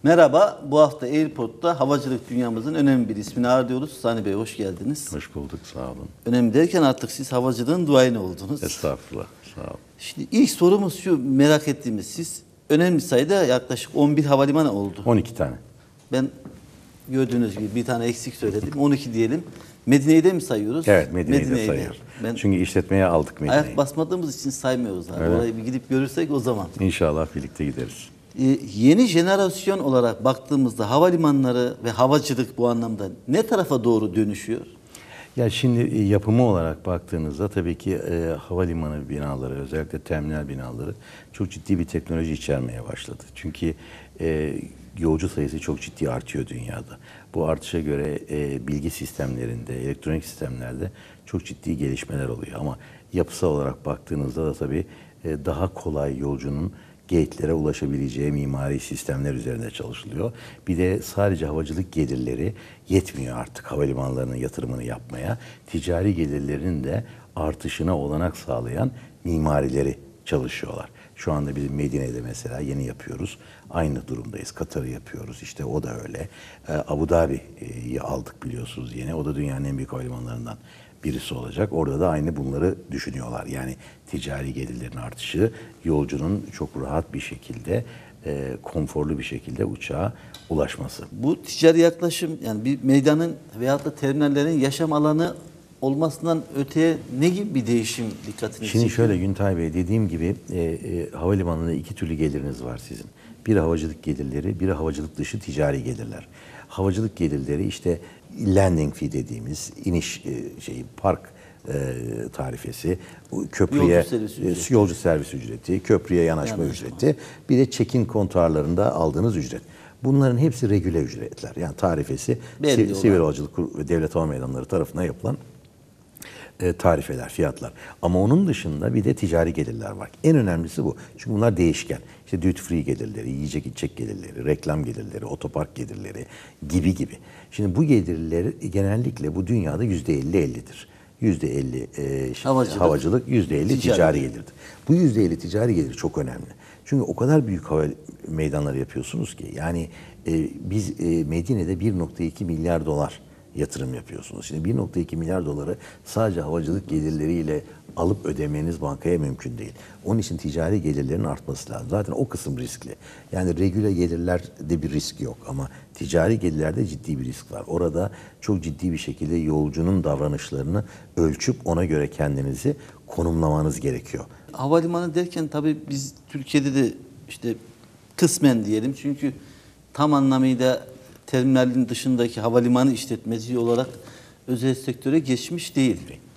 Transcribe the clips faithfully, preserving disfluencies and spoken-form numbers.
Merhaba, bu hafta Airport'ta havacılık dünyamızın önemli bir ismini ağırlıyoruz. Sani Bey hoş geldiniz. Hoş bulduk, sağ olun. Önemli derken artık siz havacılığın duayeni oldunuz. Estağfurullah, sağ olun. Şimdi ilk sorumuz şu, merak ettiğimiz, siz önemli sayıda yaklaşık on bir havalimanı oldu. on iki tane. Ben gördüğünüz gibi bir tane eksik söyledim, on iki diyelim. Medine'yi de mi sayıyoruz? Evet, Medine'yi de Medine'yi sayıyoruz. Ben Çünkü işletmeye aldık Medine'yi. ayak basmadığımız için saymıyoruz. Abi. Evet. Orayı bir gidip görürsek o zaman. İnşallah birlikte gideriz. Ee, yeni jenerasyon olarak baktığımızda havalimanları ve havacılık bu anlamda ne tarafa doğru dönüşüyor? Ya şimdi yapımı olarak baktığınızda tabii ki e, havalimanı binaları, özellikle terminal binaları çok ciddi bir teknoloji içermeye başladı. Çünkü e, yolcu sayısı çok ciddi artıyor dünyada. Bu artışa göre e, bilgi sistemlerinde, elektronik sistemlerde çok ciddi gelişmeler oluyor. Ama yapısal olarak baktığınızda da tabii e, daha kolay yolcunun gate'lere ulaşabileceği mimari sistemler üzerinde çalışılıyor. Bir de sadece havacılık gelirleri yetmiyor artık havalimanlarının yatırımını yapmaya. Ticari gelirlerinin de artışına olanak sağlayan mimarileri çalışıyorlar. Şu anda biz Medine'de mesela yeni yapıyoruz. Aynı durumdayız. Katar'ı yapıyoruz. İşte o da öyle. Ee, Abu Dhabi'yi aldık biliyorsunuz yeni. O da dünyanın en büyük havalimanlarından birisi olacak. Orada da aynı bunları düşünüyorlar. Yani ticari gelirlerin artışı, yolcunun çok rahat bir şekilde, e, konforlu bir şekilde uçağa ulaşması. Bu ticari yaklaşım, yani bir meydanın veyahut da terminallerin yaşam alanı olmasından öteye ne gibi bir değişim dikkatini Şimdi çekiyor? şöyle Güntay Bey, dediğim gibi e, e, havalimanında iki türlü geliriniz var sizin. Biri havacılık gelirleri, biri havacılık dışı ticari gelirler. Havacılık gelirleri işte landing fee dediğimiz iniş e, şeyi, park e, tarifesi, köprüye Yolcu servis ücreti. e, yolcu servis ücreti, köprüye yanaşma Yanaşma. ücreti, bir de check-in kontuarlarında aldığınız ücret. Bunların hepsi regüle ücretler. Yani tarifesi Belli si- olan. Sivil Havacılık Kurumu ve Devlet Hava Meydanları tarafından yapılan E, tarifeler, fiyatlar. Ama onun dışında bir de ticari gelirler var. En önemlisi bu. Çünkü bunlar değişken. İşte duty free gelirleri, yiyecek içecek gelirleri, reklam gelirleri, otopark gelirleri gibi gibi. Şimdi bu gelirler genellikle bu dünyada yüzde elli ellidir. yüzde elli e, Havacılık, havacılık, yüzde elli ticari. ticari gelirdir. Bu yüzde elli ticari gelir çok önemli. Çünkü o kadar büyük hava meydanları yapıyorsunuz ki. Yani e, biz e, Medine'de bir nokta iki milyar dolar yatırım yapıyorsunuz. Şimdi bir nokta iki milyar doları sadece havacılık gelirleriyle alıp ödemeniz bankaya mümkün değil. Onun için ticari gelirlerin artması lazım. Zaten o kısım riskli. Yani regüle gelirlerde bir risk yok ama ticari gelirlerde ciddi bir risk var. Orada çok ciddi bir şekilde yolcunun davranışlarını ölçüp ona göre kendinizi konumlamanız gerekiyor. Havalimanı derken tabii biz Türkiye'de de işte kısmen diyelim, çünkü tam anlamıyla terminalin dışındaki havalimanı işletmeci olarak özel sektöre geçmiş değil.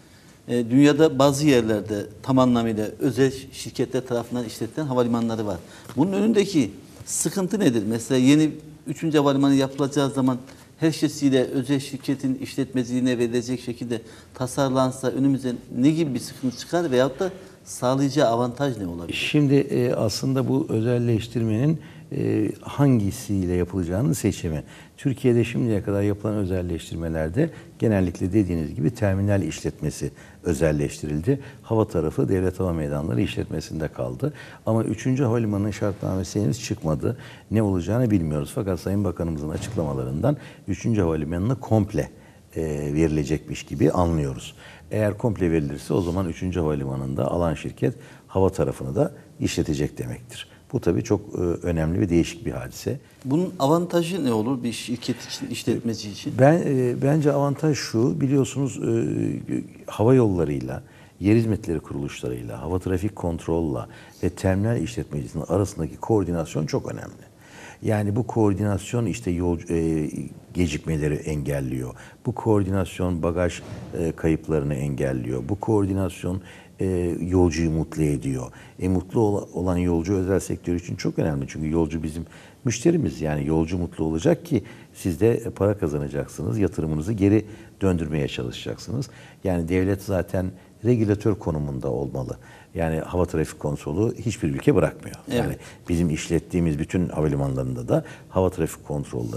E, dünyada bazı yerlerde tam anlamıyla özel şirketler tarafından işletilen havalimanları var. Bunun önündeki sıkıntı nedir? Mesela yeni üçüncü havalimanı yapılacağı zaman her şeysiyle özel şirketin işletmeciliğine verilecek şekilde tasarlansa önümüze ne gibi bir sıkıntı çıkar veyahut da sağlayacağı avantaj ne olabilir? Şimdi e, aslında bu özelleştirmenin e, hangisiyle yapılacağını seçimi. Türkiye'de şimdiye kadar yapılan özelleştirmelerde genellikle dediğiniz gibi terminal işletmesi özelleştirildi. Hava tarafı Devlet Hava Meydanları işletmesinde kaldı. Ama üçüncü havalimanının şartnamesi henüz çıkmadı. Ne olacağını bilmiyoruz. Fakat Sayın Bakanımızın açıklamalarından üçüncü havalimanına komple e, verilecekmiş gibi anlıyoruz. Eğer komple verilirse o zaman üçüncü havalimanında alan şirket hava tarafını da işletecek demektir. Bu tabii çok e, önemli ve değişik bir hadise. Bunun avantajı ne olur bir şirket için, işletmeci için? Ben e, bence avantaj şu, biliyorsunuz e, hava yollarıyla, yer hizmetleri kuruluşlarıyla, hava trafik kontrolla ve terminal işletmecisinin arasındaki koordinasyon çok önemli. Yani bu koordinasyon işte yol e, gecikmeleri engelliyor. Bu koordinasyon bagaj e, kayıplarını engelliyor. Bu koordinasyon e, yolcuyu mutlu ediyor. E, mutlu ol, olan yolcu özel sektör için çok önemli. Çünkü yolcu bizim müşterimiz. Yani yolcu mutlu olacak ki siz de para kazanacaksınız. Yatırımınızı geri döndürmeye çalışacaksınız. Yani devlet zaten regülatör konumunda olmalı. Yani hava trafik kontrolü hiçbir ülke bırakmıyor. Evet. Yani bizim işlettiğimiz bütün havalimanlarında da hava trafik kontrolleri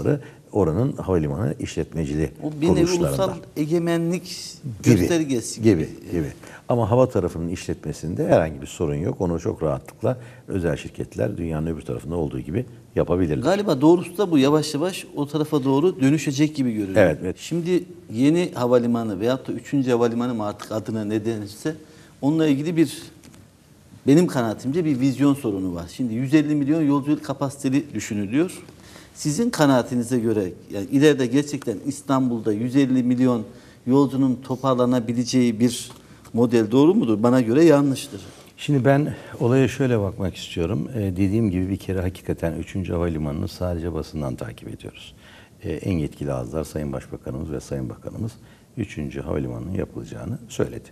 oranın havalimanı işletmeciliği O bir nevi kuruluşlarında. ulusal egemenlik Gibi, göstergesi gibi, gibi. Ama hava tarafının işletmesinde herhangi bir sorun yok. Onu çok rahatlıkla özel şirketler dünyanın öbür tarafında olduğu gibi yapabilirler. Galiba doğrusu da bu, yavaş yavaş o tarafa doğru dönüşecek gibi görünüyor. Evet, evet. Şimdi yeni havalimanı veyahut da üçüncü havalimanı mı artık adına ne denirse, onunla ilgili bir, benim kanaatimce bir vizyon sorunu var. Şimdi yüz elli milyon yolcu kapasiteli düşünülüyor. Sizin kanaatinize göre yani ileride gerçekten İstanbul'da yüz elli milyon yolcunun toparlanabileceği bir model doğru mudur? Bana göre yanlıştır. Şimdi ben olaya şöyle bakmak istiyorum. Ee, dediğim gibi bir kere hakikaten üçüncü havalimanını sadece basından takip ediyoruz. Ee, en yetkili ağızlar Sayın Başbakanımız ve Sayın Bakanımız üçüncü havalimanının yapılacağını söyledi.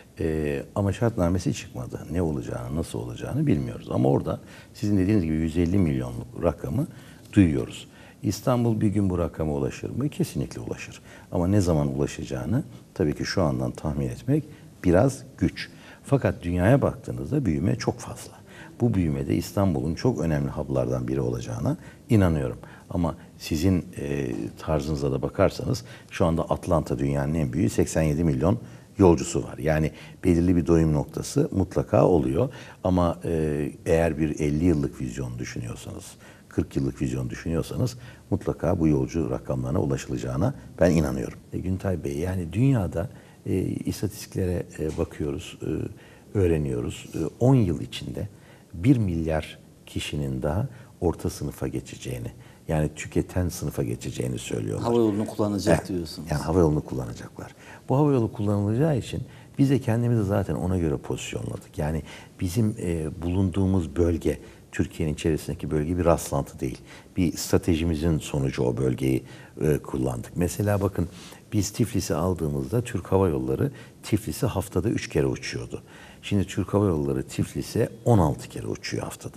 Ee, ama şartnamesi çıkmadı. Ne olacağını, nasıl olacağını bilmiyoruz. Ama orada sizin dediğiniz gibi yüz elli milyonluk rakamı duyuyoruz. İstanbul bir gün bu rakama ulaşır mı? Kesinlikle ulaşır. Ama ne zaman ulaşacağını tabii ki şu andan tahmin etmek biraz güç. Fakat dünyaya baktığınızda büyüme çok fazla. Bu büyümede İstanbul'un çok önemli hub'lardan biri olacağına inanıyorum. Ama sizin e, tarzınıza da bakarsanız şu anda Atlanta dünyanın en büyüğü, seksen yedi milyon yolcusu var. Yani belirli bir doyum noktası mutlaka oluyor. Ama e, eğer bir elli yıllık vizyon düşünüyorsanız, kırk yıllık vizyon düşünüyorsanız mutlaka bu yolcu rakamlarına ulaşılacağına ben inanıyorum. E, Güntay Bey, yani dünyada e, istatistiklere e, bakıyoruz, e, öğreniyoruz. E, on yıl içinde bir milyar kişinin daha orta sınıfa geçeceğini, yani tüketen sınıfa geçeceğini söylüyorlar. Hava yolunu kullanacak evet, diyorsunuz. Yani hava yolunu kullanacaklar. Bu hava yolu kullanılacağı için biz de kendimizi zaten ona göre pozisyonladık. Yani bizim e, bulunduğumuz bölge, Türkiye'nin içerisindeki bölge bir rastlantı değil. Bir stratejimizin sonucu o bölgeyi e, kullandık. Mesela bakın, biz Tiflis'i aldığımızda Türk Hava Yolları Tiflis'e haftada üç kere uçuyordu. Şimdi Türk Hava Yolları Tiflis'e on altı kere uçuyor haftada.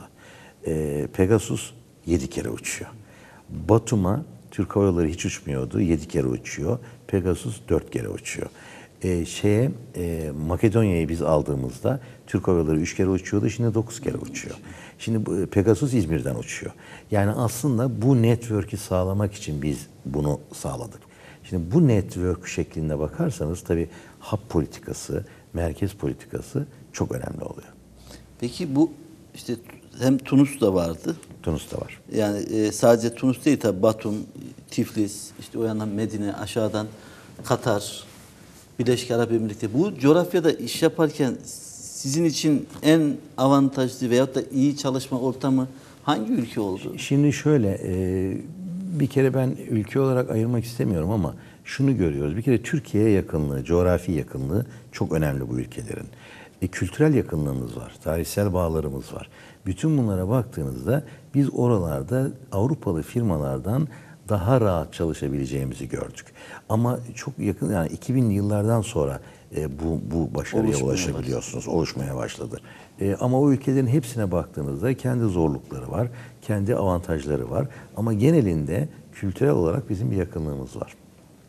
E, Pegasus yedi kere uçuyor. Batum'a Türk Hava Yolları hiç uçmuyordu, yedi kere uçuyor. Pegasus dört kere uçuyor. Ee, şeye e, Makedonya'yı biz aldığımızda Türk Hava Yolları üç kere uçuyordu, şimdi dokuz kere uçuyor. Şimdi bu, Pegasus İzmir'den uçuyor. Yani aslında bu network'ü sağlamak için biz bunu sağladık. Şimdi bu network şeklinde bakarsanız tabii hub politikası, merkez politikası çok önemli oluyor. Peki bu işte hem Tunus da vardı. Tunus'ta var. Yani e, sadece Tunus değil tabii, Batum, Tiflis, işte o yandan Medine, aşağıdan Katar, Birleşik Arap Emirlikleri. Bu coğrafyada iş yaparken sizin için en avantajlı veyahut da iyi çalışma ortamı hangi ülke oldu? Şimdi şöyle, e, bir kere ben ülke olarak ayırmak istemiyorum ama şunu görüyoruz. Bir kere Türkiye'ye yakınlığı, coğrafi yakınlığı çok önemli bu ülkelerin. E, kültürel yakınlığımız var, tarihsel bağlarımız var. Bütün bunlara baktığınızda biz oralarda Avrupalı firmalardan daha rahat çalışabileceğimizi gördük. Ama çok yakın, yani iki binli yıllardan sonra e, bu bu başarıya Oluşmaya ulaşabiliyorsunuz, oluşmaya başladı. E, ama o ülkelerin hepsine baktığınızda kendi zorlukları var, kendi avantajları var. Ama genelinde kültürel olarak bizim bir yakınlığımız var.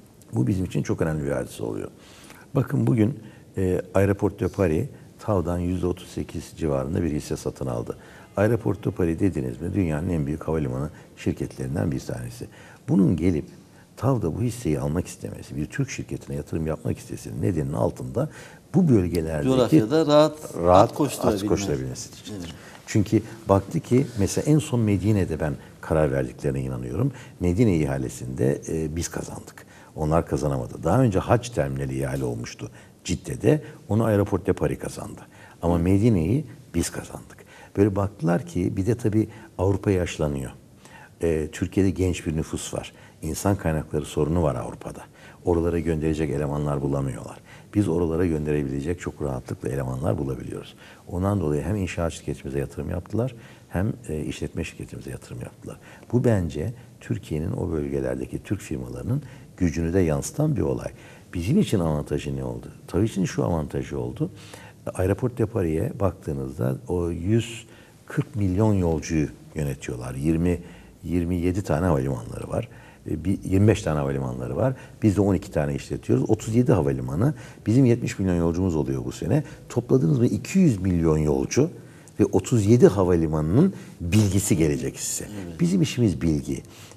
Bu bizim için çok önemli bir hadise oluyor. Bakın bugün e, Aéroport de Paris, T A V'dan yüzde otuz sekiz civarında bir hisse satın aldı. Aéroport de Paris dediniz mi, dünyanın en büyük havalimanı şirketlerinden bir tanesi. Bunun gelip T A V'da bu hisseyi almak istemesi, bir Türk şirketine yatırım yapmak istesinin nedeninin altında bu bölgelerdeki Coğrafyada rahat, rahat at koşturabilmesi. at koşturabilmesi içindir. Çünkü baktı ki mesela en son Medine'de ben karar verdiklerine inanıyorum. Medine ihalesinde e, biz kazandık. Onlar kazanamadı. Daha önce hac terminali ihale olmuştu Cidde'de. Onu Aéroport de Paris kazandı. Ama Medine'yi biz kazandık. Böyle baktılar ki bir de tabii Avrupa yaşlanıyor. Ee, Türkiye'de genç bir nüfus var. İnsan kaynakları sorunu var Avrupa'da. Oralara gönderecek elemanlar bulamıyorlar. Biz oralara gönderebilecek çok rahatlıkla elemanlar bulabiliyoruz. Ondan dolayı hem inşaat şirketimize yatırım yaptılar, hem e, işletme şirketimize yatırım yaptılar. Bu bence Türkiye'nin o bölgelerdeki Türk firmalarının gücünü de yansıtan bir olay. Bizim için avantajı ne oldu? Tabii için şu avantajı oldu. Aéroport de Paris'e baktığınızda o yüz kırk milyon yolcuyu yönetiyorlar. yirmi yirmi yedi tane havalimanları var. yirmi beş tane havalimanları var. Biz de on iki tane işletiyoruz. otuz yedi havalimanı. Bizim yetmiş milyon yolcumuz oluyor bu sene. Topladığınız mı iki yüz milyon yolcu ve otuz yedi havalimanının bilgisi gelecek size. Evet. Bizim işimiz bilgi.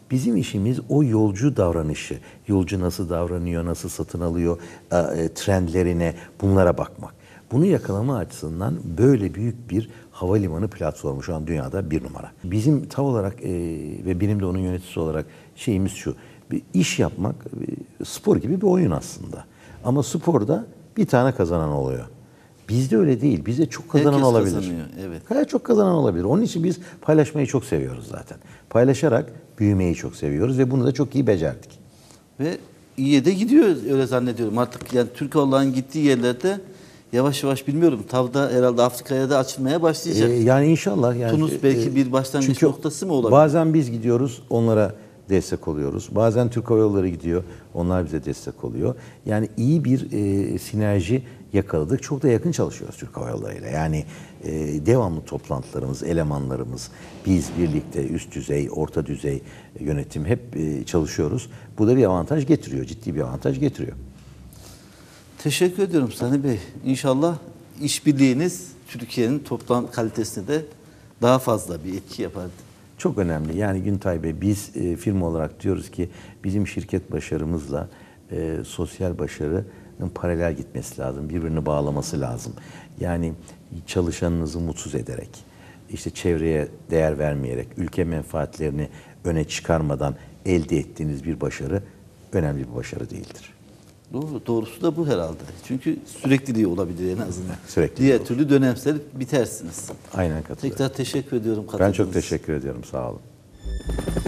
Bizim işimiz o yolcu davranışı. Yolcu nasıl davranıyor, nasıl satın alıyor, e, e, trendlerine, bunlara bakmak. Bunu yakalama açısından böyle büyük bir havalimanı platformu şu an dünyada bir numara. Bizim TAV olarak e, ve benim de onun yöneticisi olarak şeyimiz şu. Bir iş yapmak e, spor gibi bir oyun aslında. Ama sporda bir tane kazanan oluyor. Bizde öyle değil. Bizde çok kazanan Herkes olabilir. kazanıyor, evet. Hayat çok kazanan olabilir. Onun için biz paylaşmayı çok seviyoruz zaten. Paylaşarak büyümeyi çok seviyoruz ve bunu da çok iyi becerdik. Ve iyiye de gidiyor öyle zannediyorum. Artık yani Türk Hava gittiği yerlerde yavaş yavaş bilmiyorum. TAV'da herhalde Afrika'ya da açılmaya başlayacak. Ee, yani inşallah. Yani, Tunus belki e, bir başlangıç çünkü noktası mı olabilir? Bazen biz gidiyoruz, onlara destek oluyoruz. Bazen Türk Hava Yolları gidiyor, onlar bize destek oluyor. Yani iyi bir e, sinerji yakaladık. Çok da yakın çalışıyoruz Türk Hava Yolları ile. Yani e, devamlı toplantılarımız, elemanlarımız, biz birlikte üst düzey, orta düzey yönetim hep e, çalışıyoruz. Bu da bir avantaj getiriyor, ciddi bir avantaj getiriyor. Teşekkür ediyorum Sani Bey. İnşallah işbirliğiniz Türkiye'nin toplam kalitesine de daha fazla bir etki yapar. Çok önemli. Yani Güntay Bey, biz e, firma olarak diyoruz ki bizim şirket başarımızla e, sosyal başarının paralel gitmesi lazım. Birbirini bağlaması lazım. Yani çalışanınızı mutsuz ederek, işte çevreye değer vermeyerek, ülke menfaatlerini öne çıkarmadan elde ettiğiniz bir başarı önemli bir başarı değildir. Doğru, doğrusu da bu herhalde. Çünkü sürekliliği olabilir en azından. Sürekli Diğer olur. türlü dönemsel bitersiniz. Aynen katılıyorum. Tekrar teşekkür ediyorum. Ben çok katıldığınız için. teşekkür ediyorum. Sağ olun.